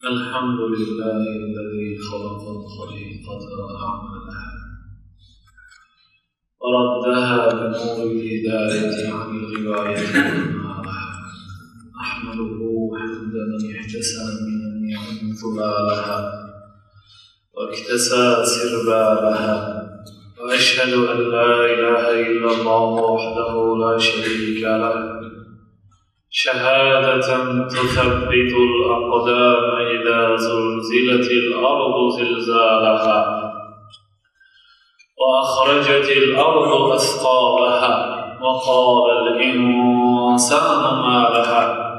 الحمد لله الذي خلق الخليقة وأعملها وردها بنور الهداية عن الغواية وأنوارها. أحمده حمد من احتسى من النعم ثلالها واكتسى سربالها، وأشهد أن لا إله إلا الله وحده لا شريك له شهادة تثبت الأقدام إذا زلزلت الأرض زلزالها وأخرجت الأرض أثقالها وقال الإنسان ما لها.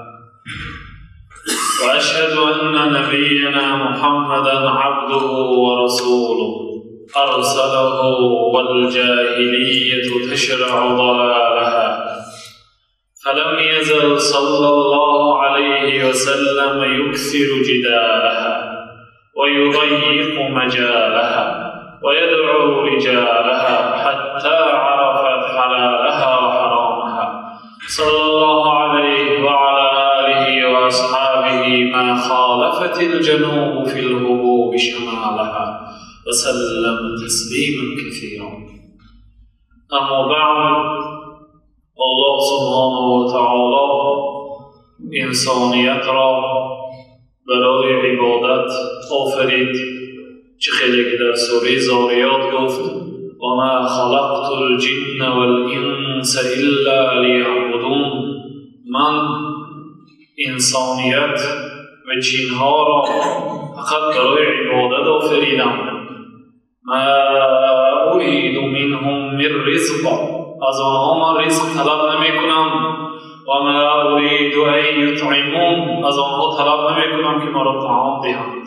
وأشهد أن نبينا محمدا عبده ورسوله أرسله والجاهلية تشرع ضلالها، فلم يزل صلى الله عليه وسلم يكثر جدالها ويضيق مجالها ويدعو رجالها حتى عرفت حلالها وحرامها، صلى الله عليه وعلى آله وأصحابه ما خالفت الجنوب في الهبوب شمالها، وسلم تسليما كثيرا. أما بعد، الله سبحانه وتعالى انسانیت را برای عبادت آفرید، چه خیلی که در سوره زاریات گفت وما خلقت الجن والانس الا لیعبدون، من انسانیت و جنها را فقط برای عبادت آفریدم. ما ارید منهم من رزق، از آنها من رزق طلب نمی کنم. و ما ارید ان یطعمون، از آنها طلب نمی کنم که مرا طعام دهند.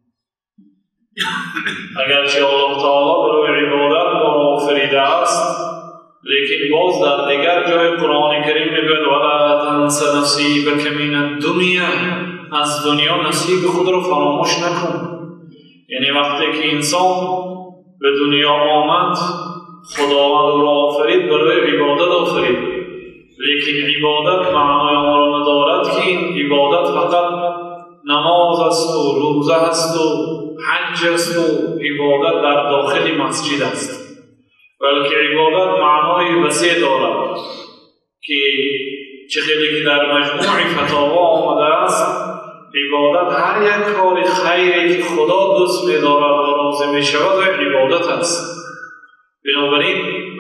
اگرچه الله تعالی برای عبادت ما را آفریده است، لیکن باز در دیگر جای قرآن کریم میگوید ولا تنس نصیبک من الدنیا، از دنیا نصیب خود را فراموش نکن. یعنی وقتی که انسان به دنیا آمد، خداوند را آفرید برای عبادت آفرید، لیکن عبادت معنای ما را ندارد که این عبادت فقط نماز است و روزه است و حج است و عبادت در داخل مسجد است، بلکه عبادت معنای وسیع دارد که چه خیلی که در مجموع فتاوا آمده است، عبادت هر یک کار خیری که خدا دوست می‌دارد و راضی می‌شود عبادت است. بنابراین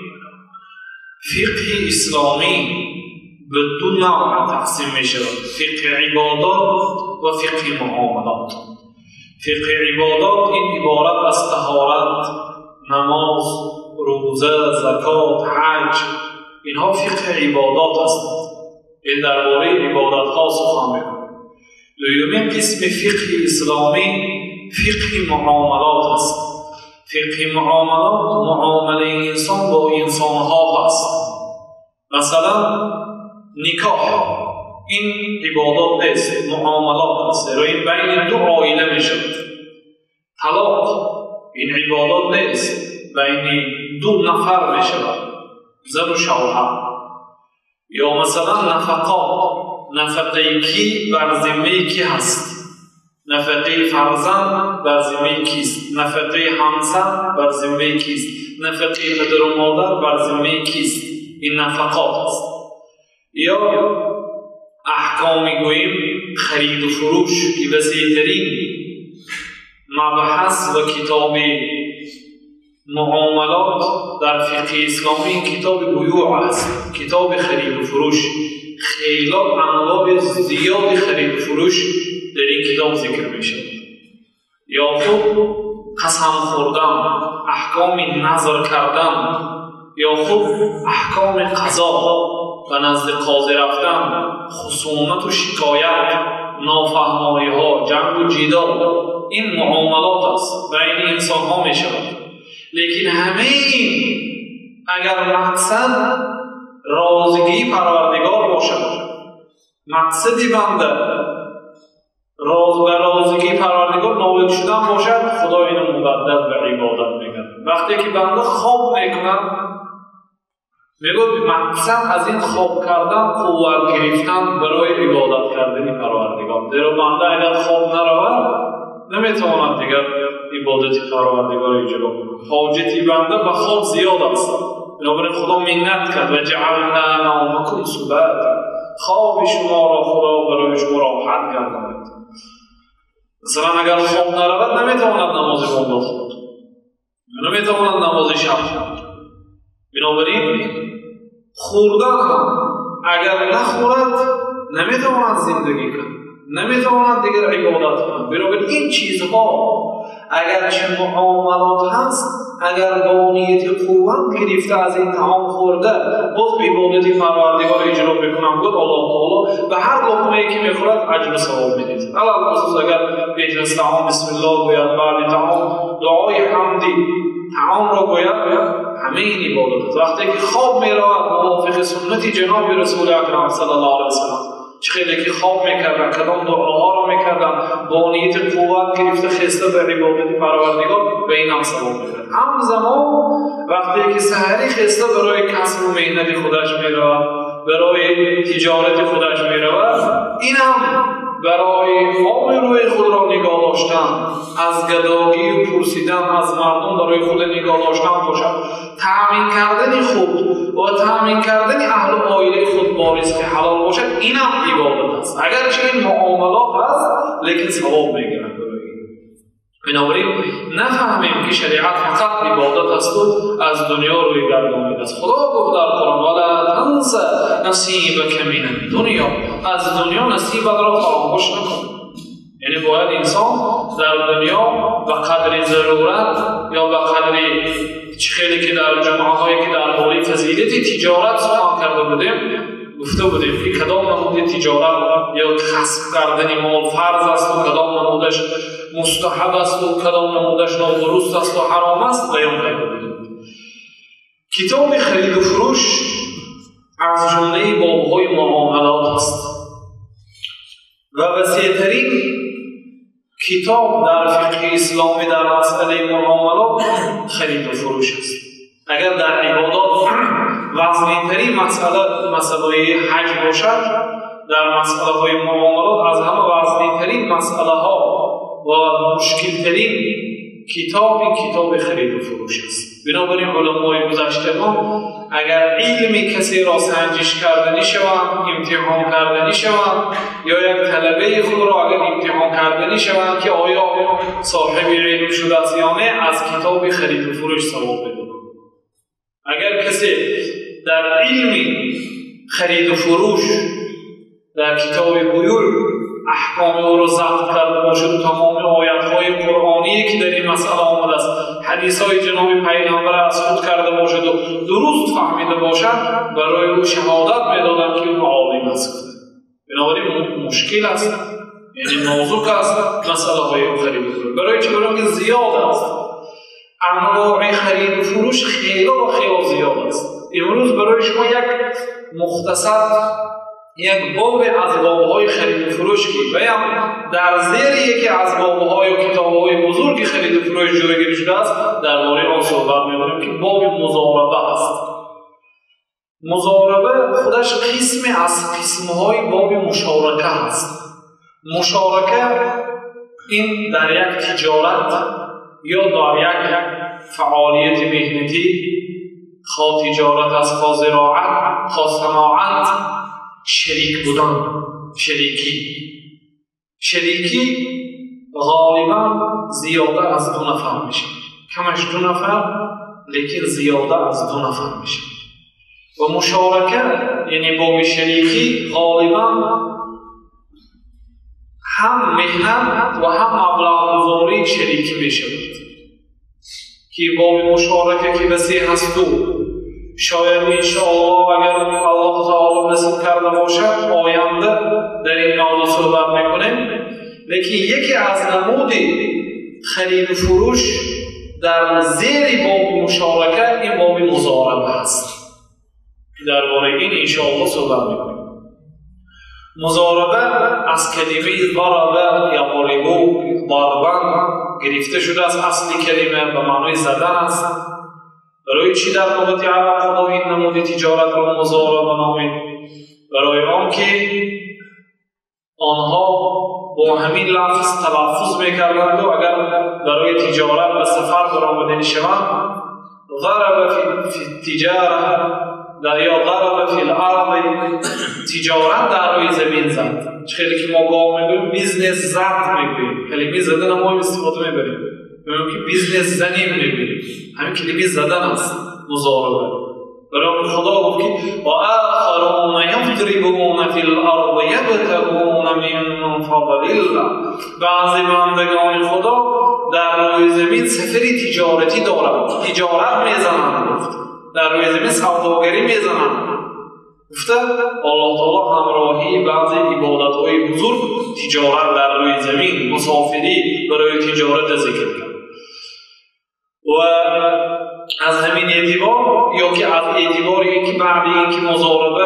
فقه اسلامی به دو نوع تقسیم می‌شود: فقه عبادات و فقه معاملات. فقه عبادات این عبارت از طهارت، نماز، روزه، زکات، حج، اینها فقه عبادات هستند. این درباره عبادت ها سخن می‌گوید. دومین قسم فقه اسلامی فقه معاملات است. فقه معاملات معامله انسان با انسان ها هست. مثلا نکاح این عبادات نیست، معاملات است، زیرا این بین دو عائله می شود. طلاق این عبادات نیست، بین دو نفر می شود، زن و شوهر. یا مثلا نفقه کی بر ذمه کی هست؟ نفقه فرزند بر ذمه کیست؟ نفقه همسر بر ذمه کیست؟ نفقه پدر و مادر بر ذمه کیست؟ این نفقات است. یا احکام گوییم خرید و فروش که وسیع‌ترین مبحث و کتاب معاملات در فقه اسلامی کتاب بیوع است، کتاب خرید و فروش. خیلی انواع زیادی خرید و فروش در این کتاب ذکر می شود. یا خود قسم خوردن، احکام نظر کردن، یا خود احکام قضا و نزد قاضی رفتن، خصومت و شکایت، نافهمایی ها، جنگ و جدال، این معاملات است، بین انسان ها می شود. لیکن همه این اگر مقصد رازگی پروردگار باشد، مقصدی بنده رازگی پروردگار نائل شدن باشد، خدا اینو مبدل به عبادت میکنه. وقتی که بنده خواب میکنه، میگه مقصد از این خواب کردن قوت گرفتن برای عبادت کردن پروردگار. زیرا بنده اگر خواب نرود نمیتواند دیگر عبادت پروردگار اجرا کند. حاجت بنده به خواب زیاد است، بنابراین خدا منت کرد و جعلنا نومکم سباتا، خواب شما را خدا برای شما راحت گرداند. مثلا اگر خواب نرود نمیتواند نماز بامداد خواند، نمیتواند نماز شب خواند. بنابراین خوردن هم اگر نخورد نمیتواند زندگی کند، نمیتواند دیگر عبادت کند. بنابراین این چیزها اگرچه معاملات هست، اگر با نیت قوت گرفته از این طعام خورده باز عبادت پروردگار اجرا بکنم، گفت الله تعالی به هر لقمه‌ای که میخورد اجر و ثواب میدهد. علاوه خصوص اگر پیش از طعام بسم الله گوید، بعد طعام دعای حمدی طعام را گوید، همه این عبادت است. وقتی که خواب میرود موافق سنت جناب رسول اکرم صلی الله علیه و سلم، چه خیلی که خواب میکردن، کدام دعاها را میکردن، با نیت قوت گرفته خسته به عبادت پروردگار، به این هم ثواب میکرد. همزمان وقتی که سحری خسته برای کسب و مهنت خودش میرود، برای تجارت خودش میرود، این هم برای آبروی خود را نگاه داشتن، از گداگی و پرسیدن از مردم برای خود نگاه داشتن باشد، تأمین کردن خود و تأمین کردن اهل و عائله خود با رزق حلال باشد، این هم عبادت است. اگرچه این معاملات است لیکن ثواب میگیرند برای این. بنابراین نفهمیم که شریعت فقط عبادت است و از دنیا روی گردانیده است. خدا گفت در قرآن ولا تنس نصیبک من الدنیا، از دنیا نصیبت را فراموش نکن. یعنی باید انسان در دنیا به قدر ضرورت یا به قدر خیلی که در جمعهایی که در باره فضیلت تجارت سخن کرده بودیم گفته بودیم که کدام نمود تجارت یا کسب کردن مال فرض است و کدام نمودش مستحب است و کدام نمودش نادرست است و حرام است بیان کرده بودیم. کتاب خرید و فروش از جمله بابهای معاملات است و وسیع‌ترین کتاب در فقه اسلامی در مسئله معاملات خرید و فروش است. اگر در عبادات وزنی‌ترین مسئله حج باشد، در مسئله های معاملات از همه وزنی‌ترین مسئله ها و مشکل‌ترین کتاب خرید و فروش است. بنابراین علمای گذشتگان اگر علم کسی را سنجش کردنی شوند، امتحان کردنی شوند، یا یک طلبه خود را اگر امتحان کردنی شوند که آیا صاحب علم شده است یا نه، از کتاب خرید و فروش ثواب بدهند. اگر کسی در علم خرید و فروش در کتاب بیوع احکام او را ضبط کرده باشد، تمام آیات‌های قرآنی که در این مسئله آمده است، حدیث‌های جناب پیغمبر از خود کرده باشد و درست فهمیده باشد، برای او شهادت می‌دادند که او عالم است. بنابراین مشکل است، یعنی نازک است مسئله خرید و فروش. برای چه؟ برای که زیاد است، انواع خرید و فروش خیلی و خیلی زیاد است. امروز برای شما یک مختصر یک باب از بابهای خرید و فروش که بیام در زیر یکی از بابهای و کتابهای بزرگی خرید و فروش جایگیری شده است، درباره آن صحبت می‌کنیم که باب مضاربه است. مضاربه خودش قسمی از قسم‌های باب مشارکه است. مشارکه این در یک تجارت یا در یک فعالیت مهنتی، خواه تجارت است، خواه زراعت، خواه صناعت، شریک بودن، شریکی غالبا زیاده از 2 نفر میشه، کمش 2 نفر لیکن زیاده از 2 نفر میشه. و مشارکه یعنی باب شریکی غالبا هم مهنت و هم مبلغ گذاری شریکی میشود که باب مشارکه که وسیع هست و شاید انشاءالله اگر الله تعالی نصیب کرده باشد آینده در این موضوع صحبت میکنیم. لیکن یکی از نمود خرید و فروش در زیر باب مشارکه این باب مضاربه است. درباره این انشاءالله صحبت میکنیم. مضاربه از کلمه ضربه یا ضربو ضربا گرفته شده است. اصلی کلمه به معنای زدن است. برای چی در لغت عرب خدا این نمود تجارت را مضاربه نامید؟ برای آن که آنها با همین لفظ تلفظ میکردند و اگر برای تجارت به سفر برآمده شوند ضرب فی التجاره یا ضرب فی الارض، تجارت در روی زمین زد. خیلی که ما گاه میگویم بیزنس زد میگویم، کلمه زدن ما استفاده میبریم، میگویم که بیزنس زنیم میگویم، همین کلمه زدن است مضاربه. برای خدا گفت که و آخرون یضربون فی الارض یبتغون من فضل الله، بعضی بندگان خدا در روی زمین سفر تجارتی دارند، تجارت میزنند، گفت در روی زمین سوداگری میزنند. گفته الله تعالی همراهی بعضی عبادت‌های بزرگ تجارت در روی زمین، مسافری برای تجارت ذکر کرد. و از همین اعتبار یا که از اعتبار اینکه بعد اینکه مضاربه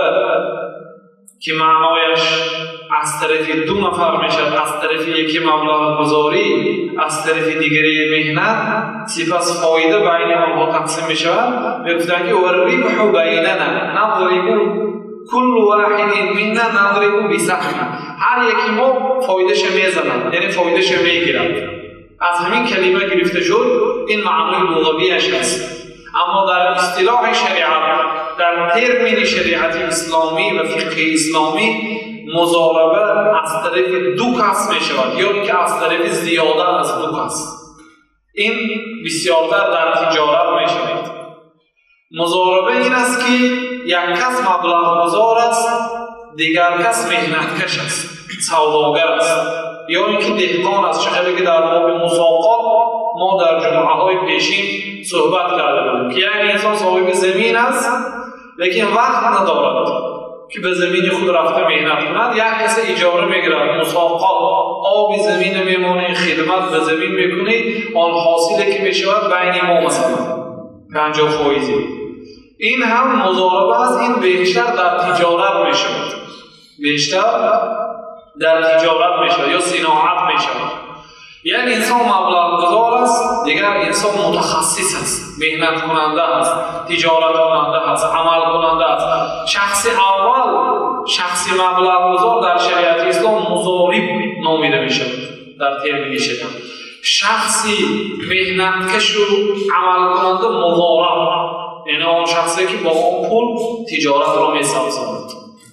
که معنایش از طرف دو نفر میشد، از طرف یکی مبلغ گذاری، از طرف دیگری مهنت، سپس فایده بین آنها تقسیم میشود. گفتند که والربح بیننا نضرب كل واحد منا نضرب بسهم، هر یکی ما فایدهش میزنند، یعنی فایدهش میگیرند. از همین کلمه گرفته شد، این معنای لغویش است. اما در اصطلاح شریعت، در ترمین شریعت اسلامی و فقه اسلامی، مضاربه از طرف دو کس می شود یا که از طرف زیاده از دو کس. این بسیارتر در تجارت می شود. مضاربه این است که یک کس مبلغ گذار است، دیگر کس مهنتکش است، سوداگر است، یا اینکه دهقان است. چه که در باب مساقات ما در جمعه‌های پیشین صحبت کرده بودیم که یک انسان صاحب زمین است لیکن وقت ندارد که به زمین خود رفته مهنت کند، یک کس اجاره میگیرد، مساقات آب زمین میمونه، خدمت به زمین میکنی، آن حاصلی که میشود بین ما مثلا 50%. این هم مضاربه است. این بیشتر در تجارت میشود، بیشتر در تجارت میشود یا صناعت میشود. یک انسان مبلغ گذار است، دیگر انسان متخصص است، مهنت کننده است، تجارت کننده است، عمل کننده است. شخص اول، شخص مبلغ گذار در شریعت اسلام مضارب نامیده میشود در ترمین شریعت. شخصی مهنتکش و عمل کننده مضارب، یعنی آن شخصی که با آن پول تجارت را می‌سازد.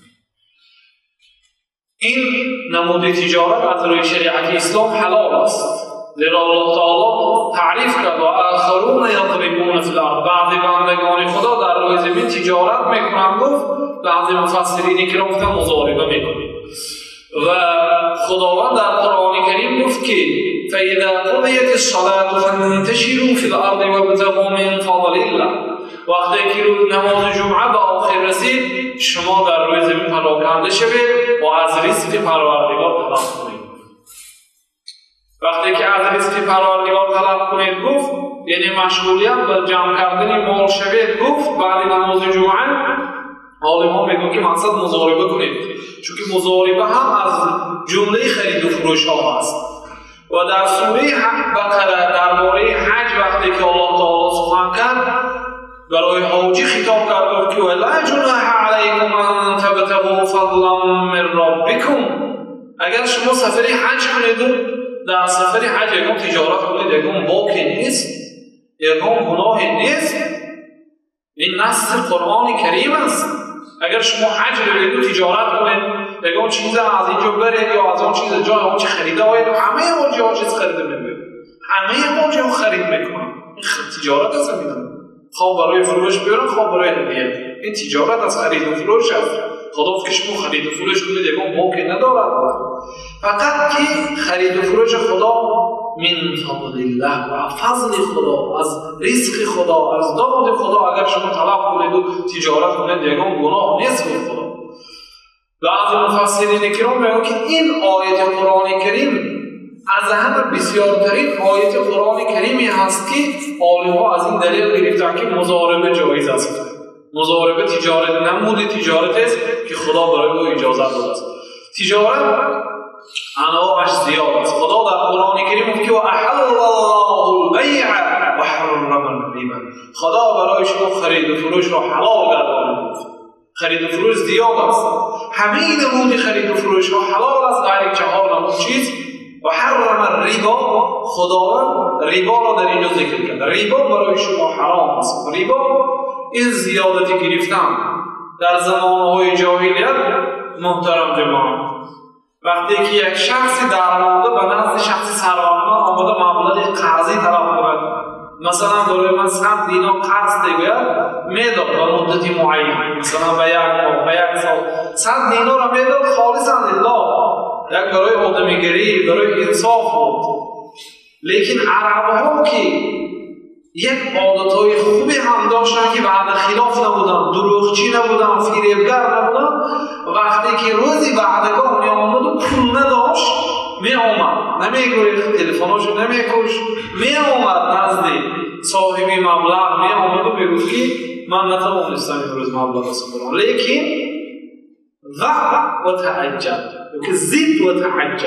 این نمود تجارت از روی شریعت اسلام حلال است. زیرا الله تعالی تعریف کرد و آخرون یضربون فی الارض، بعضی بندگان خدا در روی زمین تجارت میکنند. گفت بعضی مفسرین که گفتن مضاربه میکنند. و خداوند در قرآن کریم گفت که فاذا قضیت الصلاة فانتشروا فی الارض وابتغوا من فضل الله، وقتی که نماز جمعه به آخر رسید شما در روی زمین پراکنده شوید و از رزق پروردگار طلب کنید. وقتی که از رزق پروردگار طلب کنید گفت یعنی مشغولیت به جمع کردن مال شوید. گفت بعد نماز جمعه عالم‌ها میگن که مقصد مضاربه کنید، چون که مضاربه هم از جمله خرید و فروش ها است. و در سوره بقره درباره حج وقتی که الله تعالی سخن کرد برای حاجی خطاب کرد که ولا جناح علیکم ان تبتغوا فضلا من ربکم، اگر شما سفر حج کنید، در سفر حج یکم تجارت کنید، یکم باکی نیست، یکم گناه نیست. این نص قرآن کریم است. اگر شما حج روید و تجارت کنید، یکم چیز از اینجا برید یا از اون چیز جای اون چی خریده آید، همه اون جا چیز خریده میبرید، همه اون جا خرید میکنن. این تجارت است. خواه برای فروش بیارن، خواه برای هدیه. این تجارت از خرید و فروش است. خدا که شما خرید و فروش کنید یکم باکی ندارد، فقط که خرید و فروش خدا من فضل الله و فضل خدا، از رزق خدا، از داد خدا اگر شما طلب کنید و تجارت کنید یکم گناه نیست به خدا. بعضی مفسرین کرام میگن که این آیت قرآن کریم از همه بسیارترین آیت قرآن کریمی هست که عالم‌ها از این دلیل گرفتن که مضاربه جایز است. مضاربه تجارت نمود تجارت است که خدا برای او اجازه داده است. تجارت انواعش زیاد است. خدا در قرآن کریم میگه که احل الله البیع و حرم الربا، خدا برای شما خرید و فروش را حلال گردانید. خرید و فروش زیاد است. همه نمود خرید و فروش ها حلال است غیر 4 نمود چیز. و حرم الربا، خداوند ربا را در اینجا ذکر کرد. ربا برای شما حرام است. ربا این زیادتی گرفتن در زمانهای جاهلیت. محترم جماعت، وقتی که یک شخصی درآمده به نزد شخصی ثروتمند آمده مبلغ قرضی طلب کند، مثلا برای من 100 دینار قرض دیگه میداد به مدتی معین، مثلا به 1 ماه به 1 سال 100 دینار را میداد خالصا لله، یک برای آدمیگری، برای انصاف بود. لیکن عرب‌ها که یک عادتهای خوبی هم داشتن که بعد خلاف نبودن، دروغچی نبودن، فریبگر نبودن. وقتی که روزی بعدگاه می آمد و پول نداشت می آمد، نمیگوید تلفناشو نمیکش، می آمد نزد صاحبی مبلغ، می آمد و بگوید که من نتوانستم امروز مبلغ رسوندم. لیکن ضع و تعجب، که زد و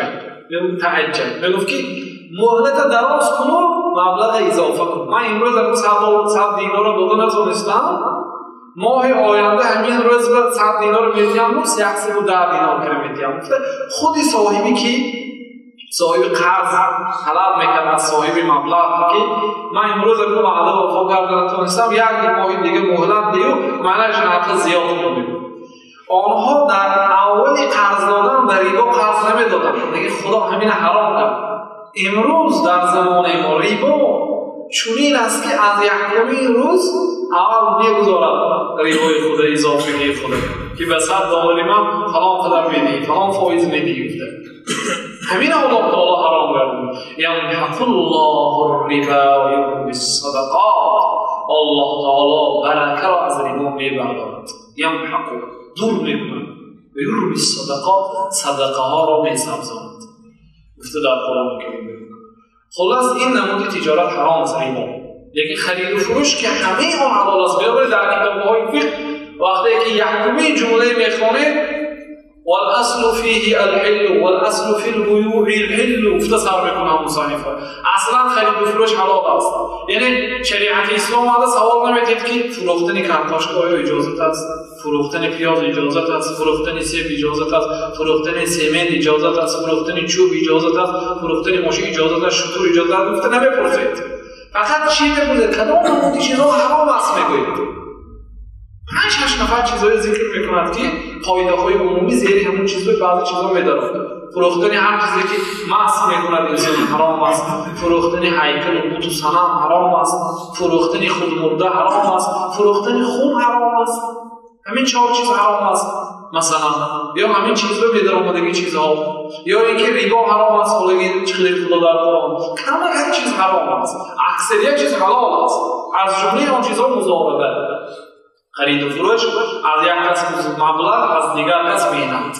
تعجب بگوید که مهلت دراز کنو، مبلغ اضافه کن. من امروز اگر 100 دینار رو داده نتونستم، ماه آینده همین روز به 100 دینار میتیم، 110 دینار میتیم. خودی صاحبی که صاحب قرض طلب میکرد از صاحب مبلغ که من امروز اگر وعده وفا کرده نتونستم، یک ماه دیگه مهلت دیو، معنیش نرخ زیاد کنیم. آنها در اول قرض دادن در ربا قرض نمیدادن، دیگه خدا همین حرام کرد. امروز در زمان ما ربا چونین است که از یکمین روز اول میگذارد ربای خود اضافه خود که به 100 دلار من فلان قدر میدی، فلان فایز میدی گفته. همین الله تعالی حرام کرد. یمحق الله الربا و یربی الصدقات. الله تعالی برکه را از ربا میبردارد، یمحق، دور میکند، و یربی الصدقات، صدقه ها را میسبزاند. گفته در قرآن کریم. خلاص این نمود تجارت حرام است ربا. لیکن خرید و فروش که همه آن حلال است. بنابراین در کتاب‌های فقه وقتی که یکمین جمله میخوانید والاصل فيه الحل والاصل في البيوع الحل، اختصار میکنم مصنف، اصلا خرید و فروش حلال است. یعنی شریعت اسلام ما سوال نمیدید که فروختن کارتاشکا اجازه است، فروختن پیاز اجازه است، فروختن سیب اجازه است، فروختن سیمن اجازه است، فروختن چوب اجازه است، فروختن ماشین اجازه است، شطور اجازه است. گفته نمیپرسید، فقط چی میگوید کدام نمودی چیزها حرام است میگوید. 5-8 نفر چیزهای ذکر میکند که قاعده‌های عمومی زیر همون چیزهای بعضی چیزها میدارند. فروختن هر چیزی که مس میکند انسان حرام است، فروختن هیکل و بت و صنم حرام است، فروختن خود مرده حرام است، فروختن خون حرام است. همین 4 چیز حرام است مثلا، یا همین چیزها میدارند چیزها، یا اینکه ربا حرام است. خدای چقدر خدا در قرآن کم هر چیز حرام است، اکثریت چیز حلال است. از جمله آن چیزها مزاربه، خرید و فروش از یک کس مبلغ از دیگر کس مینند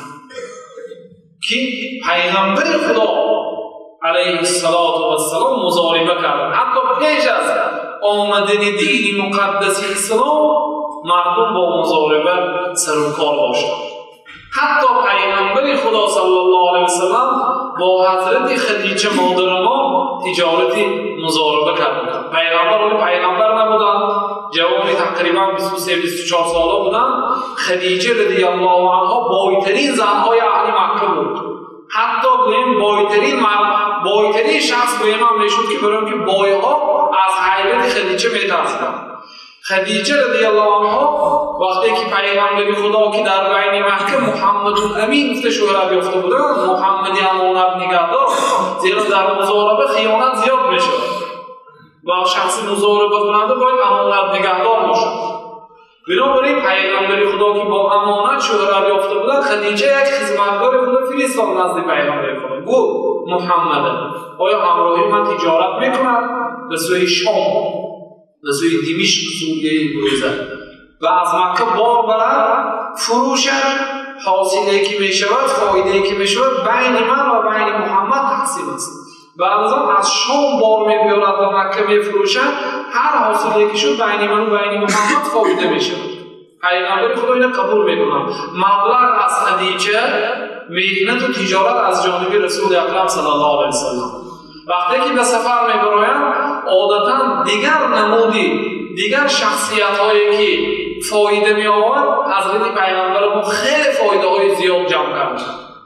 که پیغمبر خدا علیه السلام مضاربه کرد. حتی پیش از آمدن دین مقدس اسلام مردم با مضاربه سر و کار داشتند. حتی پیغمبر خدا صلی الله علیه وسلم با حضرت خدیجه مادر ما تجارتی مضاربه کرد. پیغمبر نبودند، جوانی تقریبا 23-24 ساله بودند. خدیجه رضی الله عنها بایترین زنهای اهل مکه بود. حتی گویم بایترین شخص گویم هم میشد که برای که بایها از حیبت خدیجه میترسیدند. خدیجه رضی الله عنها وقتی که پیغمبر خدا که در بین مکه محمد الامین گفته شهرت یافته بودند، محمدی امانت نگهدار، زیرا در مضاربه خیانت زیاد میشد و شخص مضاربه کننده باید امانت نگهدار باشد. بنابراین پیغمبر خدا که با امانت شهرت یافته بودند، خدیجه یک خدمتگار خدا فرستاد نزد پیغمبر خدا، گفت محمد آیا همراهی من تجارت میکنم به سوی شام، به سوی دمشق سوریه گریزد و از مکه بار برد، فروشش حاصلی که میشود، فایده‌ای که میشود بین من و بین محمد تقسیم است. بعد از شام بار میبیارد و مکه میفروشد، هر حاصلی که شد بین من و بین محمد فایده میشود. پیغمبر خدا اینو قبول میکنند. مبلغ از خدیجه مهنت و تجارت از جانب رسول اکرم صلی الله علیه وسلم. وقتی که به سفر میبرایند عادتا دیگر نمودی، دیگر شخصیت هایی که فایده می آورد، حضرت پیغمبر ما خیلی فایده های زیاد جمع کرد.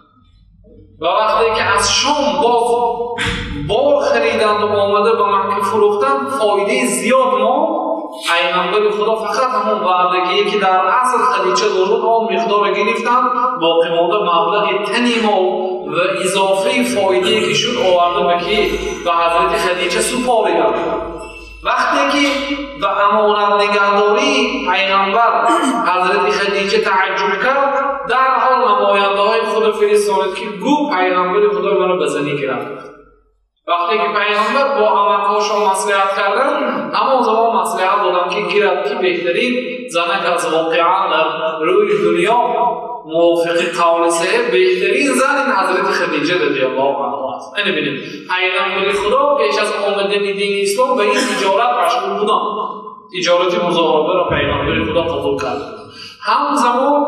و وقتی که از شام باز بار خریدند و آمده به مکه فروختند، فایده زیاد ما پیغمبر خدا فقط همون وعدگی که در اصل خدیجه داشت آن مقدار گرفتند، باقی مانده مبلغ تنی مال و اضافه فایده که شد آورده به که به حضرت خدیجه سپاریدند. وقتی که به امانت نگهداری پیغمبر حضرت خدیجه تعجب کرد، در حال نماینده های خدا فرستاد که گو پیغمبر خدا منو بزنی گرفت. وقتی که پیغمبر با امکاشون مصلحت کردن، اما زمان مصلحت دادن که گیرد که بهترین زنک از واقعا در روی دنیا موافق قول صحیح بهترین زن این حضرت خدیجه رضی الله عنها است. یعنی ببینید پیغمبر خدا پیش از آمدن دین اسلام به این تجارت مشغول بودن، تجارت مزاربه را پیغمبر خدا قبول کرد. همزمان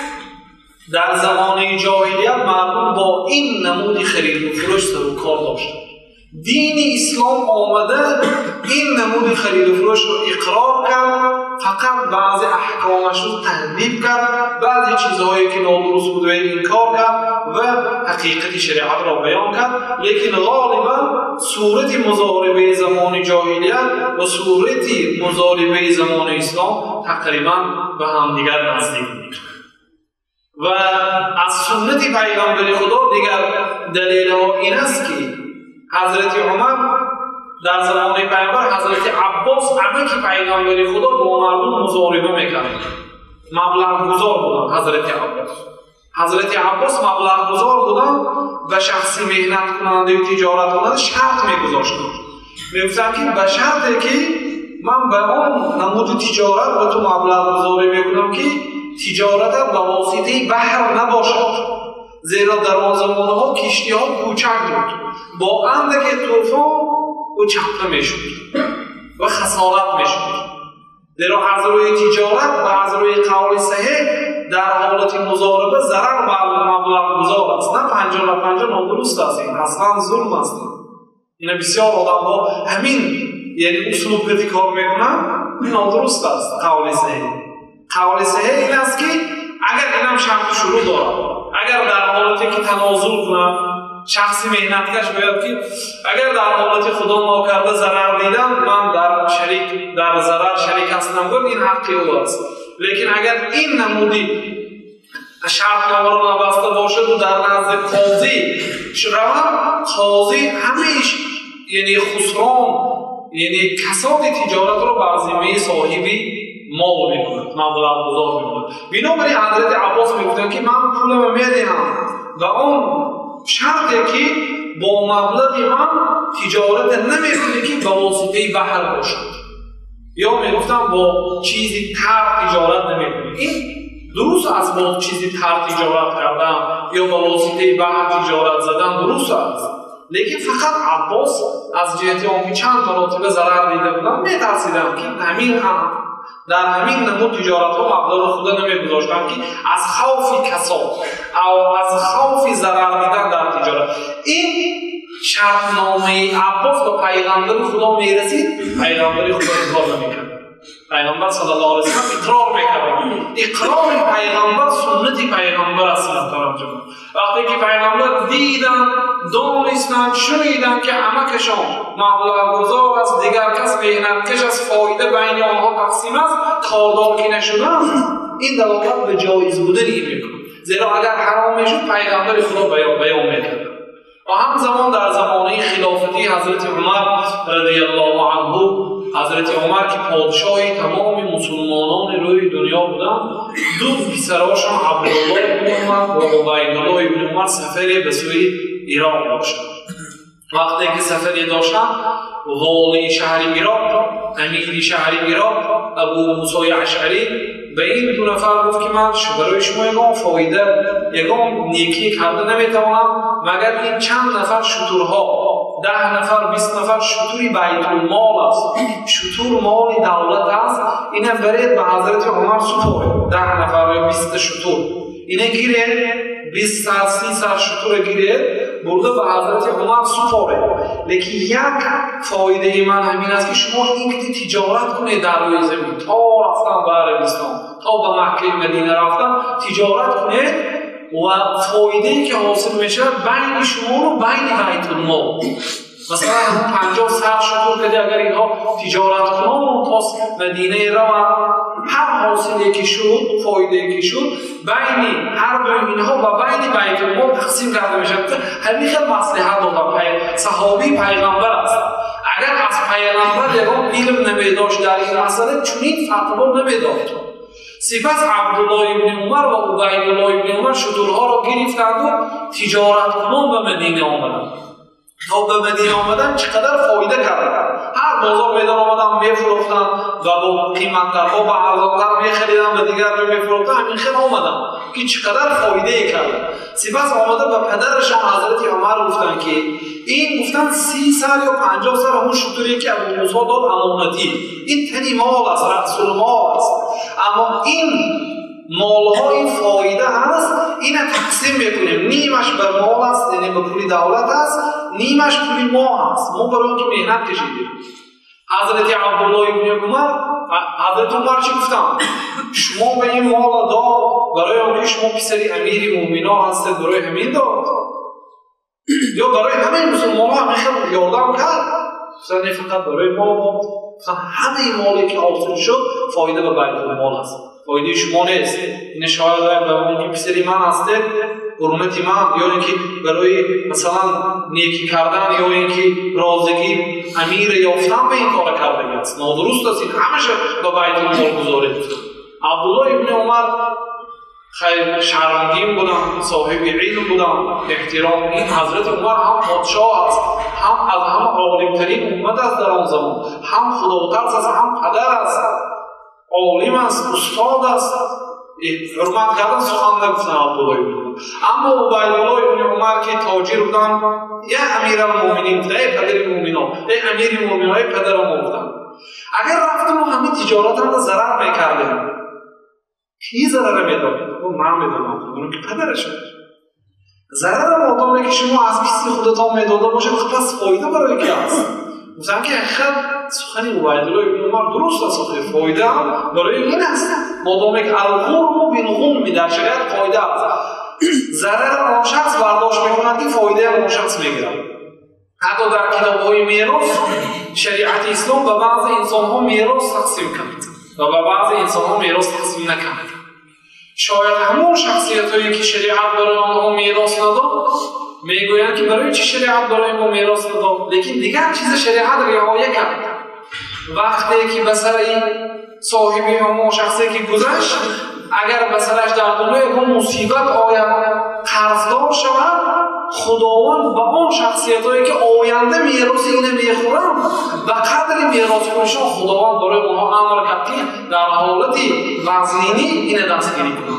در زمان جاهلیت مردم با این نمود خرید و فروش سر و کار داشتند. دین اسلام آمده این نمود خرید و فروش رو اقرار کرد، فقط بعضی احکامش رو تحریف کرد، بعضی چیزهایی که نادرست بود و انکار کرد و حقیقت شریعت را بیان کرد. لیکن غالبا صورت مضاربه زمان جاهلیت و صورت مضاربه زمان اسلام تقریبا به هم دیگر نزدیک بود. و از سنت پیغمبر خدا دیگر دلیل ها این است که حضرت عمر در زمان پیغمبر، حضرت عباس عمه که پیغمبر خدا با مردم مضاربه میکرد، مبلغ گذار بودن. حضرت عباس مبلغ گذار بودن و شخصی مهنت کننده و تجارت کننده شرط میگذاشتن، میگفتن که به شرطی که من به اون نمود تجارت به تو مبلغ گذاری میکنم که تجارت به واسطه بحر نباشد، زیرا در آن زمانها کشتی ها کوچک بود، با اندک طوفان او چپه میشد و خسارت میشد. زیرا از روی تجارت و از روی قول صحیح در حالت مضاربه ضرر بر مبلغ گذار است، نه 50 نادرست است، این اصلا ظلم است. این بسیار آدم ها همین یعنی اسلوب کار میکنن، نادرست است. قول صحیح این است که اگر اینم شرط شروع دارد، اگر در حالتی که تنازل کنم شخصی مهنتکش باید که اگر در حالت خدا ناکرده ضرر دیدم من در ضرر شریک هستم، گفت این حقی او است. لیکن اگر این نمودی شرط نامه نبسته باشد و در نزد قاضی شروم، قاضی همیش یعنی خسران یعنی کساد تجارت را بر ذمه صاحبی مال میکند، مبلغ گذار میکند. بنابراین حضرت عباس میگفتن که من پولم میدهم و اون شرطی که با مبلغ من تجارت نمیکنی که به واسطه بحر باشد، یا میگفتن با چیزی تر تجارت نمیکنی. این درست از با چیزی تر تجارت کردن یا به واسطه بحر تجارت زدن درست است، لیکن فقط عباس از جهت آنکه چند مراتب ضرر دیده بودن میترسیدن که در همین نمود تجارت ها مبلغ خدا نمیگذاشتن که از خوف کساد او از خوف ضرر دیدن در تجارت. این شرطنامه عباس با پیغمبر خدا میرسید، پیغمبر خدا اقرار نمیکرد. پیغمبر صلی الله علیه و سلم اقرار میکرد. اقرار پیغمبر سنت پیغمبر است. وقتی که پیغمبر دیدن، دانستن، شنیدن که امکشان مبلغ گذار است، دیگر کس مهنتکش از فایده بین آنها تقسیم است، کاردار که نشدن، این دلالت به جایز بودن این میکنه. زیرا اگر حرام میشد پیغمبر خدا بیان میکرد. و همزمان در زمانه خلافتی حضرت عمر رضی الله عنه، حضرت عمر که پادشاه تمام مسلمانان روی دنیا بودن، دو پسراشون عبدالله بن عمر و عبیدالله بن عمر سفری به سوی عراق داشتند. وقتی که سفری داشتن، والی شهر عراق، امیر شهر عراق ابو موسی اشعری به این دو نفر گفت که من برای شما یگان فایده، یگان نیکی کرده نمیتوانم مگر این چند نفر شترها، 10 نفر 20 نفر شتوری بیت المال است، شتور مال دولت است، اینه برید به حضرت عمر سپاره، 10 نفر یا 20 شتور اینه گیره، 20 سر 30 سر شتور گیره برده به حضرت عمر سپاره. لیکن یک فایده من همین است که شما این که تجارت کنید در روی زمین، تا رفتن به عربستان، تا به مکه مدینه رفتن تجارت کنید و فایده‌ای که حاصل میشه بین شما و بین بیت المال. مثلا 50 سر شطور که اگر اینها تجارت کنن تا مدینه روان، هر حاصلی که شد، فایده‌ای که شد بین هر دو اینها و بین بیت المال تقسیم کرده میشه. همین خیلی مصلحت داره. صحابی پیغمبر است، اگر از پیغمبر علم نمیداشت در این مسئله چنین فتوا نمیداد. سپس عبدالله ابن عمر و عبیدالله ابن عمر شطورها را گرفتند و تجارت کنان به مدینه آمدند. تا به مدینه آمدن چقدر فایده کردن، هر بازار میدان آمدن میفروختن و با قیمت‌تر و با ارزان‌تر میخریدن و دیگر جا میفروختن. همین خیلی آمدن که چقدر فایده کردن. سپس آمده به پدرشان حضرت عمر گفتن که این گفتن 30 سر یا 50 سر همون شطوری که ابو موسی داد امانتی، این تنی مال است، رأس المال است، اما این مالها این فایده هست، این تقسیم میکنیم، نیمش به مال است یعنی به پول دولت است، نیمش پول ما هست، ما برای اون که مهنت کشیدیم. حضرت عبدالله ابن عمر، حضرت عمر چی گفتم؟ شما به این مال داد برای اون که شما پسری امیر مومنان هستید، برای همین داد یا برای همه مسلمان ها همین خیلی یاردم کرد؟ نه فقط برای ما داد، همه مالی که حاصل شد فایده به بیت المال است، فایده شما نیست. این شاید برای اون که پسری من هستید، حرمت من، یا اینکه برای مثلا نیکی کردن یا اینکه رازگی امیر یافتن به این کار کرده است، نادرست است. این همش به بیت المال گذارید. عبدالله ابن عمر خیلی شرمگین بودن، صاحب علم بودن، احترام. این حضرت عمر هم پادشاه است، هم از هم عالمترین امت است در آن زمان، هم خداترس است، هم پدر است، عالم است، استاد است. حرمت کردن سخن نگفتن عبدالله ابن عمر. اما عبیدالله ابن عمر که تاجر بودن، یا امیر المؤمنین بودن، ای پدر مومنان، ای امیر مومنان، ای پدر ما بودن. اگر رفتیم و همین تجارت هم ضرر میکردیم، کی ضرر میداد؟ من میدادم، اون که پدرش بود. ضرر مادامی که شما از کسی خودتان میداده باشید، پس فایده برای کی است؟ مثلا که حقیقت سخنی عبیدالله ابن عمر درست است، فایده هم برای این است. مادامی که الغرم بالغنم در شریعت فایده است، ضرر آن شخص برداشت میکند که فایده آن شخص میگیرد. حتی در کتاب‌های میراث شریعت اسلام به بعض انسان‌ها میراث تقسیم کرد و به بعض انسان‌ها میراث تقسیم نکرد. شاید همون شخصیت‌هایی که شریعت برای آنها میراث نداد میگویند که برای چه شریعت برای ما میراث نداد، لیکن دیگر چیز شریعت رعایت کرد. وقتی که به سر این صاحبی همون شخصی که گذشت، اگر به سرش در دنیا اون مصیبت آید، قرضدار شود، خداوند به آن شخصیت‌هایی که آینده میراث اینه میخورند به قدر میراث خودشان خداوند برای اونها امر کرد که در حالت وزنینی اینه دستگیری کنند.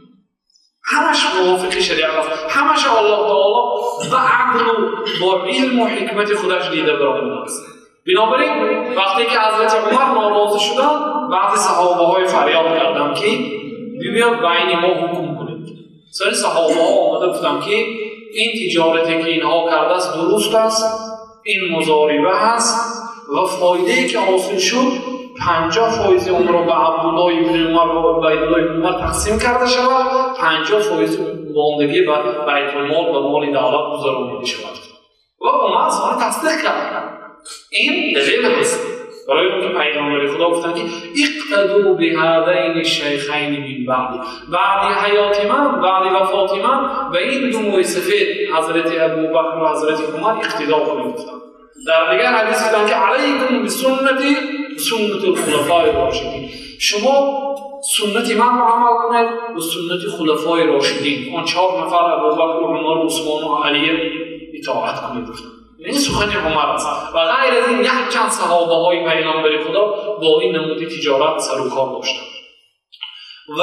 همش موافق شریعت است، همش الله تعالی به عقل و با علم و حکمت خودش دیده برآمده است. بنابراین وقتی که حضرت عمر ناراضی شدند، بعضی صحابه های فریاد کردند که بیاید بین ما حکم کنید. سری صحابه ها آمده گفتند که این تجارتی که اینها کرده است درست است، این مضاربه است و فایده‌ای که حاصل شد 50% اون رو به عبدالله ابن عمر و عبیدالله ابن عمر تقسیم کرده شود، 50% ماندگی به بیت المال و مال دولت گذرانیده شود. و عمر سانه تصدیق کرد. این دلیل است برای اون که پیغمبر خدا گفتن که اقتدوا بهذین الشیخین من بعد حیات من، بعد وفات من، و این دو موی سفید حضرت ابوبکر و حضرت عمر اقتدا کنید. در دیگر حدیث گفتن که علیکم بسنتی سنت الخلفاء الراشدین، شما سنت من رو عمل کنید و سنت خلفای راشدین، آن 4 نفر ابوبکر و عمر و عثمان و علی اطاعت کنید. این سخن عمر است و غیر از این یک چند صحابه های پیغمبر خدا با این نمود تجارت سر و کار داشتند و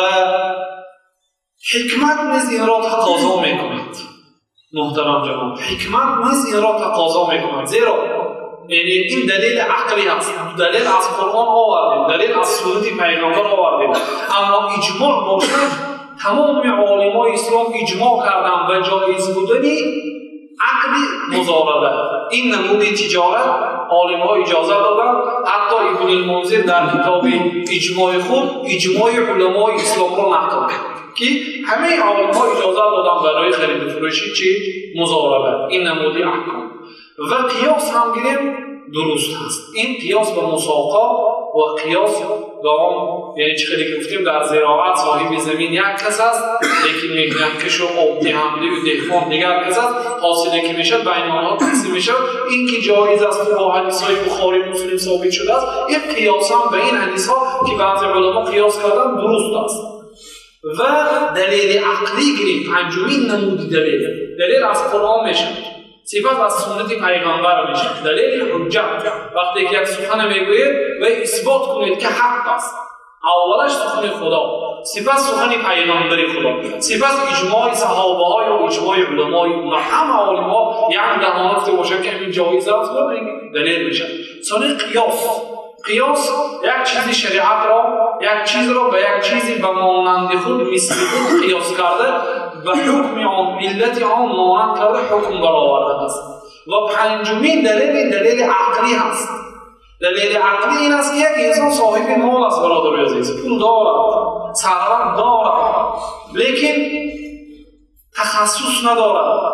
حکمت نیز این را تقاضا می‌کند. محترم جناب، حکمت نیز این را تقاضا می‌کند، زیرا یعنی این دلیل عقلی است، دلیل از قرآن آوردیم، دلیل از سنت پیغمبر آوردیم، اما اجماع باشد تمام علمای اسلام اجماع کردند و جایز بودنی عقد مضاربه. این نمودی تجارت عالم‌ها اجازه دادن. حتی ابن المنذر در کتاب اجماع خود اجماع علمای اسلام را نقل کرد که همه عالم‌ها اجازه دادن برای خرید و فروش چی؟ مضاربه. این نمودی احکام. و قیاس هم گیریم درست هست. این قیاس با مساقا و قیاس با یعنی چه خیلی گفتیم در زراعت صاحب زمین یک کس است، لیکن میهنتکش و آبی حملی و دهقان دیگر کس است. حاصلی که میشه بین آنها تقسیم میشه. این که جایز است با حدیث‌های بخاری مسلم ثابت شده است. یک قیاس هم به این حدیث‌ها که بعضی علما قیاس کردن درست است. و دلیل عقلی گیریم. پنجمین نمود دلیل از قرآن میشه، سپس از سنت پیغمبر میشه. دلیل حجت وقتی که یک سخن میگوید و اثبات کنید که حق است. اولش سخن خدا، سپس سخن پیغمبر خدا، سپس اجماع صحابه ها یا اجماع علمای و همه عالم‌ها یک دهان گفته باشه که این جایز است و دلیل میشه. ثانی قیاس یک چیزی شریعت را یک چیز را به یک چیزی به مانند خود مثل خود قیاس کرده و حکم آن علت آن مانند کرده حکم برآورده است. و پنجمین دلیل عقلی هست. دلیل عقلی این است که یک انسان صاحب مال است، برادر عزیز، پول دارد، ثروت دارد، لیکن تخصص ندارد،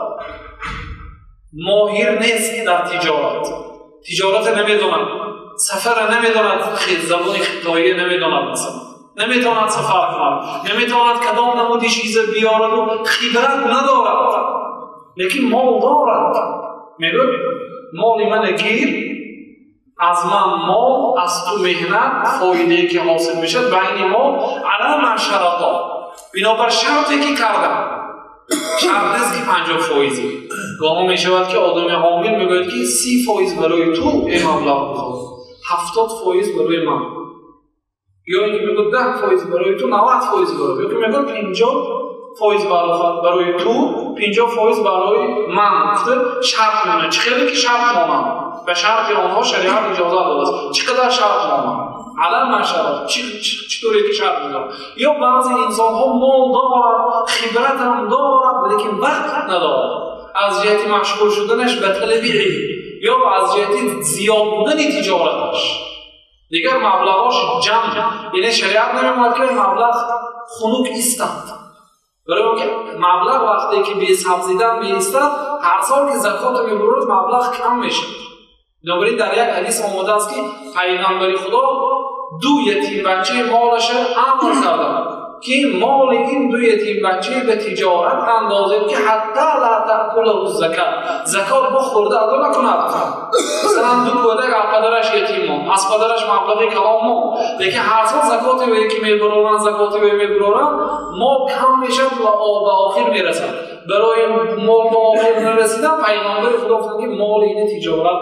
ماهر نیست در تجارت نمیداند، سفر نمیداند، زبان خطایی نمیداند، مثلا نمیتواند سفر کند، نمیتواند کدام نمودی چیز بیارد و خبرت ندارد، لیکن مال دارد. میگوید مال من گیر، از من مال، از تو مهنت، فایده که حاصل میشه بین ما علی معشرتا، بنابر شرطی که کردم. شرط نیست که 50% گاهی میشود که آدم عامل میگوید که 30% برای تو این مبلغ بخواد، 70% برای من، یا اینکه میگوید 10% برای تو، 90% برای، یا که میگوید 50% برای تو، 50% برای من. گفته شرط میمونه. چقدر که شرط مانم به شرط آنها شریعت اجازه داده است. چقدر شرط مانم علم معشرت، چطوری که شرط میدارم. یا بعضی انسان ها مال دارد، خبرت هم دارد، لیکن وقت ندارد. از جهت مشغول شدنش به طلب علم یا از جهت زیاد بودن تجارتش دیگر مبلغاش جمع، یعنی شریعت نمی‌گوید که مبلغ خنک ایستد. برای اون که مبلغ وقتی که به سبزیدن می‌ایستد، هر سال که زکات می‌برد مبلغ کم میشه. بنابراین در یک حدیث آمده است که پیغمبر خدا 2 یتیم بچه مالش امر کردند که مال این 2 یتیم بچه به تجارت اندازید که حتی لا تأکله زکات با خورده ادا نکند. مثلا 2 کودک از پدرش یتیم ماند، از پدرش مبلغی کلام ماند، لیکن هر سال زکاتی به یکی میبرن، زکاتی به میبرن، مال کم میشد و به آخر میرسد. برای مال به آخر نرسیدن پیغمبر خدا گفتند که مال این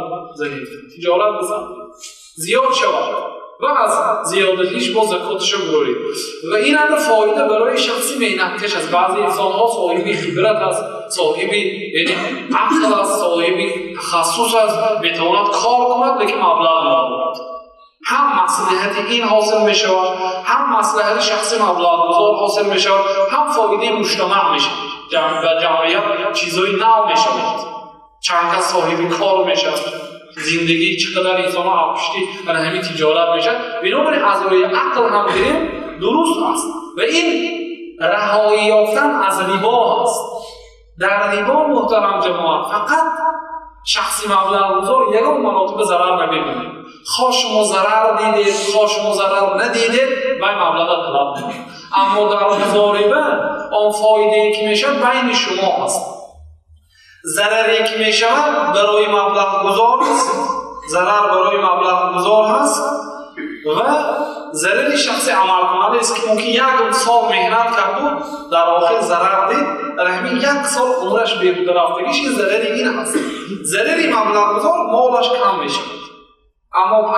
تجارت بزن زیاد شود و از زیادتیش با زکاتش برید. و این هم فایده برای شخصی مهنتکش است. بعضی انسان‌ها صاحبی خبرت است، صاحبی یعنی عقل است، صاحبی تخصص است، میتواند کار کند لیکن مبلغ ندارد. هم مصلحت این حاصل می شود، هم مصلحت شخصی مبلغ گذار حاصل می شود، هم فایده مجتمع می شود. و جمعیت چیزایی نو می شود. چند کس صاحبی کار می شود. زندگی چقدر انسان ها پشتی و همین تجارت میشه. بنابراین از روی عقل هم بریم درست است و این رهایی یافتن از ربا است. در ربا محترم جماعت فقط شخصی مبلغ گذار یگان مراتب ضرر نمیبینید. خواه شما ضرر دیدید، خواه شما ضرر ندیدید و مبلغ طلب کنید. اما در مضاربه آن فایده که میشه بین شما هست. ضرری که می شود برای مبلغ گذار است، ضرر برای مبلغ گذار هست و ضرری شخصی عمل کننده است که ممکن 1 سال مهنت کرد و در آخر ضرر دید، در همین 1 سال عمرش بیهوده رفتگیش این ضرری این هست. ضرری مبلغ گذار مالش کم می شود، اما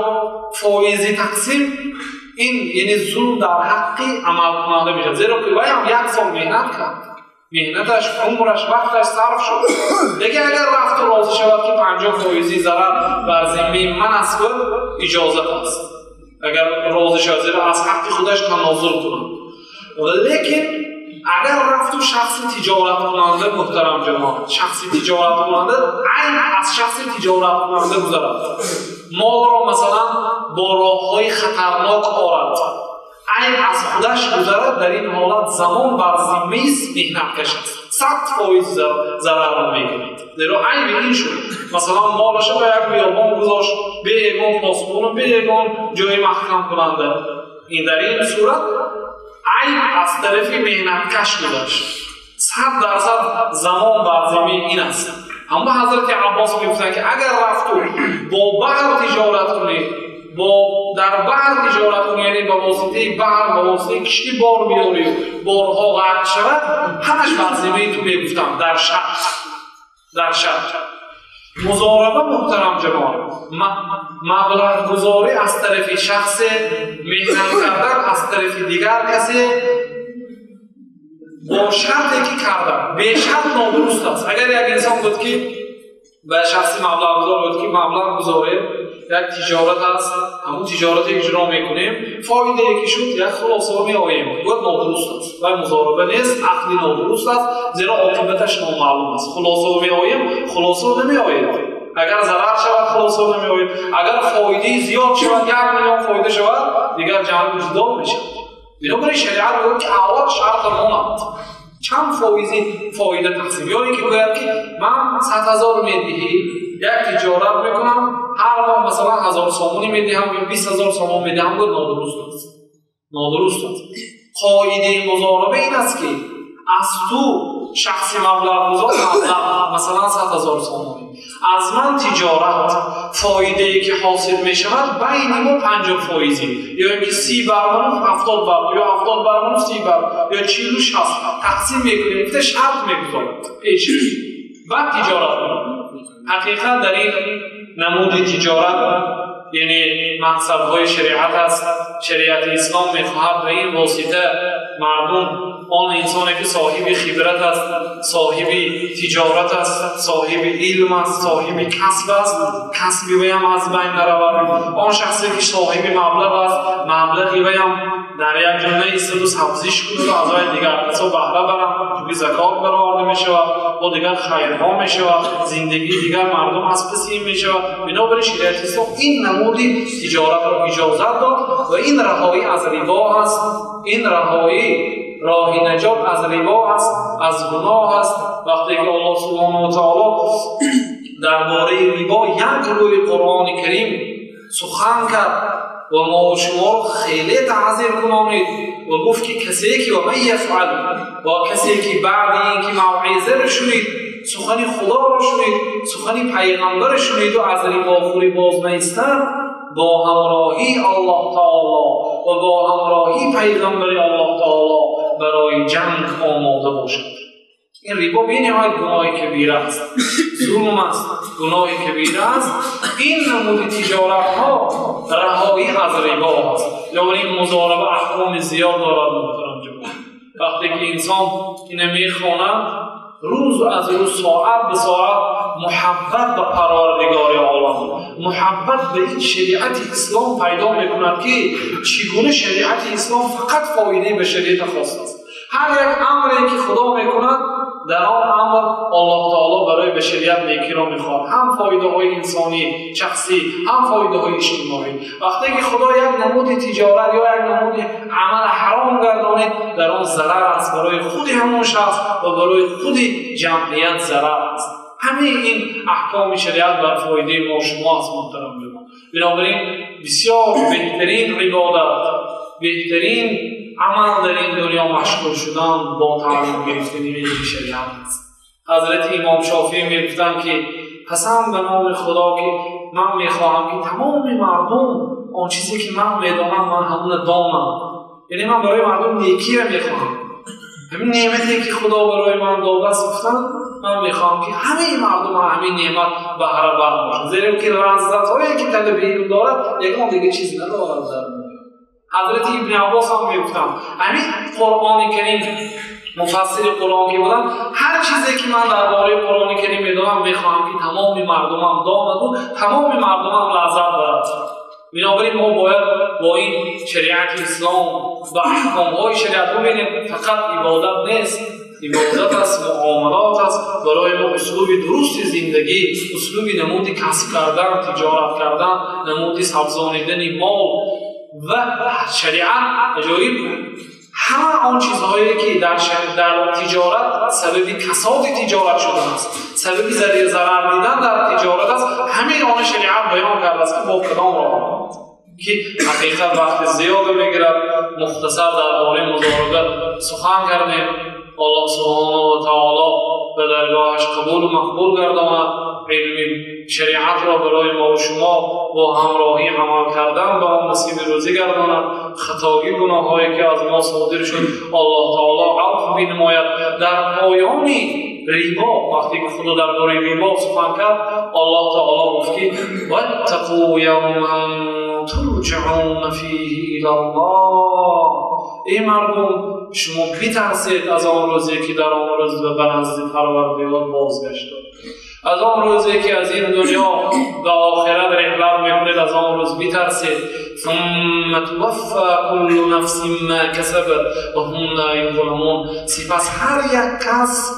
50% تقسیم این یعنی ظلم در حقی عمل کننده میشه، زیرا که وی هم 1 سال مهنت کرد، مهنتش، عمرش، وقتش صرف شد. دیگه اگر رفت و راضی شود که 50% ضرر بر ذمه من است اجازت است، اگر راضی شود زیرا از حق خودش تنازل کنه. لیکن اگر رفت و شخصی تجارت کننده محترم جناب، شخصی تجارت کننده عین از شخصی تجارت کننده گذرد، مال را مثلا با راه‌های خطرناک آورد، عین از خودش گذرد، در این حالت زمان بر ذمه محنتکش است، 100% ضرر را می‌گیرد. زیرا عین این شد، مثلا مالش به یک بیابان گذاشت، به یگان پاسبان، به یگان جای محکم کننده، این در این صورت عین از طرف محنتکش گذاشت، 100% زمان بر ذمه این است. اما حضرت عباس میگفتند که اگر رفت و با بحر تجارت کنی، در بحر تجارت کنی، یعنی با واسطه بحر، با واسطه کشتی بار بیاری، بارها غرق شود، همش بر ذمه تو میگفتم در شرط. مضاربه محترم جماعت، مبلغ گذاری از طرف شخص، محنت کردن از طرف دیگر کسی با شرطی که کردن به شرط نادرست است. اگر یک انسان بود که به شخصی مبلغ گذار بود که مبلغ گذاره یک تجارت است، همون تجارتی اجرا میکنیم، فایده یکی شد یک خلاصه می آییم، بود نادرست است و مضاربه نیست، عقد نادرست است، زیرا عاقبتش نامعلوم است. خلاصه می آییم، خلاصه نمی آید، اگر ضرر شود خلاصه نمی آید، اگر فایده زیاد شود 1 میلیون فایده شود دیگر جنگ جدا میشه. بنابراین شریعت میگه که اول شرط ماند چند فایده تقسیم، یا اینکه گوید که من 100,000 میدهی یک تجارت میکنم، هر ماه مثلا 1000 سامانی میدهم یا 20,000 سامان میدهم، بود نادرست است. قاعده مضاربه این است که از تو شخصی مبلغ گذار، مثلا 100,000 سامانی، از من تجارت فایده‌ای که حاصل می شود بین ما 50 فایزی، یا اینکه 30 بر من 70 بر، یا 70 بر من 30 بر، یا 40 و 60 تقسیم میکنیم، گفته شرط میگذارد پیش بعد تجارت کنیم. حقیقت در این نمود تجارت یعنی مقصدهای شریعت است. شریعت اسلام میخواهد به این واسطه مردم، آن انسانی که صاحب خبرت است، صاحب تجارت است، صاحب علم است، صاحب کسب است، کسبی ویم از بین نرود. آن شخصی که صاحب مبلغ است، مبلغی ویم در یک جا نایستد و سبزیش کنه و از وی دیگر کسا بهره برم، توی زکات برآورده می شود، با دیگر خیرها می شود، زندگی دیگر مردم از پسی می شود. بنابراین شریعت اسلام این نمودی تجارت را اجازت داد و این رهایی از ربا است، این رهایی راه نجات از ربا است، از گناه است. وقتی که الله سبحانه و تعالی درباره ربا یک روی قرآن کریم سخن کرد و ما و شما را خیلی تعظیم کنانید و گفت که کسی که و من یفعل، و کسی که بعد اینکه موعظه را شنید، سخن خدا را شنید، سخن پیغمبر شنید و از رباخوری باز نیستند، با همراهی الله تعالی و با همراهی پیغمبر الله تعالی برای جنگ آماده باشد. این ربا بی‌نهایت گناه کبیره است، ظلم است، گناه کبیره است. این نمود تجارت ها رهایی از ربا است. یعنی مضاربه احکام زیاد دارد محترم جماعت. وقتی که انسان اینو میخواند روز از روز، ساعت به ساعت محبت به پروردگار عالم، محبت به این شریعت اسلام پیدا میکند که چگونه شریعت اسلام فقط فایده به شریعت خاص است. هر یک امری که خدا میکند در آن امر الله تعالی برای بشریت نیکی را میخواد، هم فایده های انسانی شخصی، هم فایده های اجتماعی. وقتی که خدا یک نمود تجارت یا یک نمود عمل حرام گرداند، در آن ضرر است برای خود همون شخص و برای خود جمعیت ضرر است. همه این احکام شریعت بر فایده ما و شما است محترم جناب. بنابراین بسیار بهترین عبادت، بهترین عمل در این دنیا مشغول شدن با تعلیم گرفتن این شریعت است. حضرت امام شافعی میگفتند که قسم به نام خدا که من میخواهم که تمام مردم آن چیزی که من میدانم من همون دانم، یعنی من برای مردم نیکی را میخواهم، همین نعمتی که خدا برای من داده است گفتن من میخواهم که همه مردم همین نعمت بهره بر باشند، زیرا که لذت‌هایی که طلب علم دارد یگان دیگه چیز ندارد در دنیا. حضرت ابن عباس هم میگفتند همین قرآن کریم مفسر قرآن که بودن، هر چیزی که من درباره قرآن کریم میدونم میخواهم که تمام مردمم دامد و تمام مردمم لذت برد. بنابراین ما باید با این شریعت اسلام و احکام‌های شریعت رو ببینید، فقط عبادت نیست، عبادت است، معاملات است، برای ما اسلوب درست زندگی، اسلوب نمودی کسب کردن، تجارت کردن، نمودی سبزانیدن مال و شریعت عجایب همه آن چیزهایی که در تجارت سبب کساد تجارت شده است، سبب ضرر دیدن در تجارت است، همین آن شریعت بیان کرده است که با کدام راه که حقیقت وقت زیاد میگیرد. مختصر درباره مضاربت سخن کردیم. الله سبحانه و تعالی به درگاهش قبول و مقبول گرداند علم شریعت را برای ما و شما با همراهی عمل کردن به آن نصیب روزی گرداند. خطاگی گناهایی که از ما صادر شد الله تعالی عفو بنماید. در پایان ریبا وقتی که خدا درباره ریبا سخن کرد الله تعالی گفت که واتقوا یوما ترجعون فیه الی الله. ای مردم شما بترسید از آن روزی که در آن روز به نزد پروردگار بازگشت، از آن روزی که از این دنیا به آخرت رحلت میکنید، از آن روز بترسید. ثم توفی كل نفس ما کسبت و هم لا یظلمون. سپس هر یک کس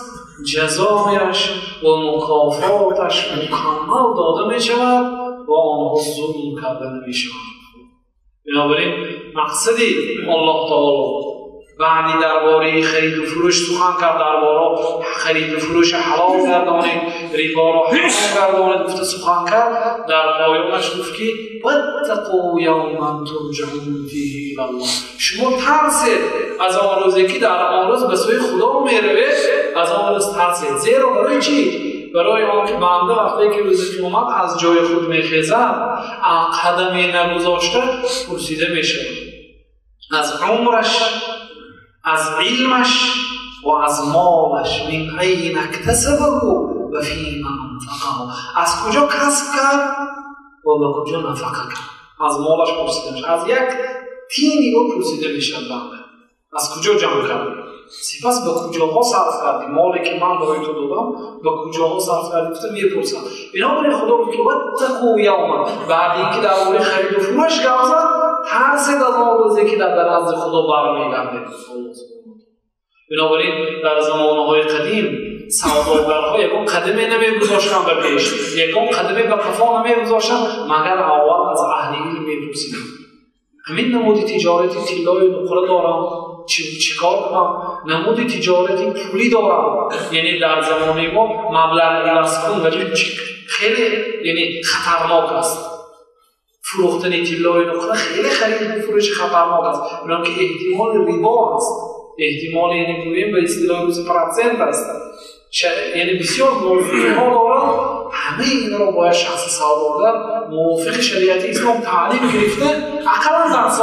جزایش و مکافاتش مکمل داده می شود و آنها ظلم کرده نمی شود. بنابراین مقصدی الله تعالی بعدی درباره خرید و فروش سخن کرد، درباره خرید و فروش حلال گردانید، ریبا را حرام گردانید گفته سخن کرد. در پایانش گفت که واتقوا یوما ترجعون فیه الی الله. شما ترسید از آن روزی که در آن روز به سوی خدا میروید، از آن روز ترسید. زیرا برای چی؟ برای آن که بنده وقتی که روز قیامت از جای خود میخیزد قدمی نگذاشته پرسیده میشه از عمرش، از علمش و از مالش، من این اکتسبه و فیما انفقه، از کجا کسب کرد و به کجا نفقه کرد. از مالش پرسیده میشه، از یک تینی رو پرسیده میشه بنده از کجا جمع کرد، سپس به کجاها صرف کردی، مالی که من برای تو دادم به کجاها صرف کردی گفته میپرسم. بنابراین خدا میگه واتقوا یوما، بعد اینکه درباره خرید و فروش گفت ترسید از آن روزی که در نزد خدا برمیگرده. بنابراین در زمانهای قدیم سوداگرها یکم قدمی نمیگذاشتن به پیش، یکم قدمی به کفا نمیگذاشتن مگر اول از اهل علم میپرسیدن همین نمودی تجارتی طلای نقره دارم چیکار کنم، نمودی تجارتی پولی دارم، یعنی در زمان ما مبلغ عوض ولی خیلی یعنی خطرناک است. فروختن طلای نقره خیلی خرید و فروش خطرناک است، چون که احتمال ریبا است، احتمال یعنی بگوییم به اصطلاح روز پرسنت است، یعنی بسیار موضوعها دارد. همه این را باید شخص سوداگر موافق شریعت اسلام تعلیم گرفته، اقلا در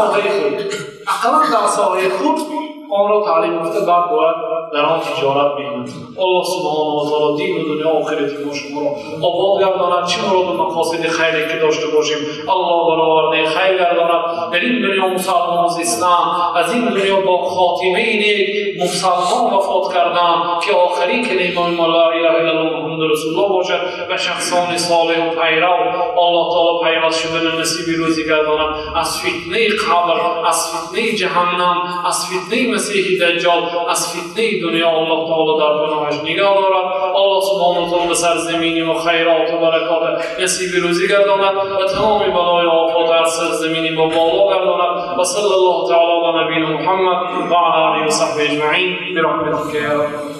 ساحه خود آن را تعلیم گرفته، بعد باید در آن تجارت بگیرد. الله سبحانه و تعالی دین و دنیا و آخرت ما شما را آباد گرداند، چه مراد و مقاصد خیری که داشته باشیم الله برآورده خیر گرداند. در این دنیا مسلمان زیستن، از این دنیا با خاتمه نیک مسلمان وفات کردن که آخرین کلمه ما لا اله الا الله محمد رسول الله باشد و شخصان صالح و پیرو الله تعالی پیوست شدن نصیب روزی گرداند. از فتنه قبر، از فتنه جهنم، از فتنه مسیح دجال، از فتنه دنیا الله تعالی در پناهش نگاه دارد. الله سبحانه و تعالی سرزمین و خیرات و برکات نصیب روزی گرداند و تمام بلای و آفات هر سرزمینی با بالا گرداند. و صلی الله تعالی علی نبینا محمد و علی آله و صحبه اجمعین برحمتک یا رب.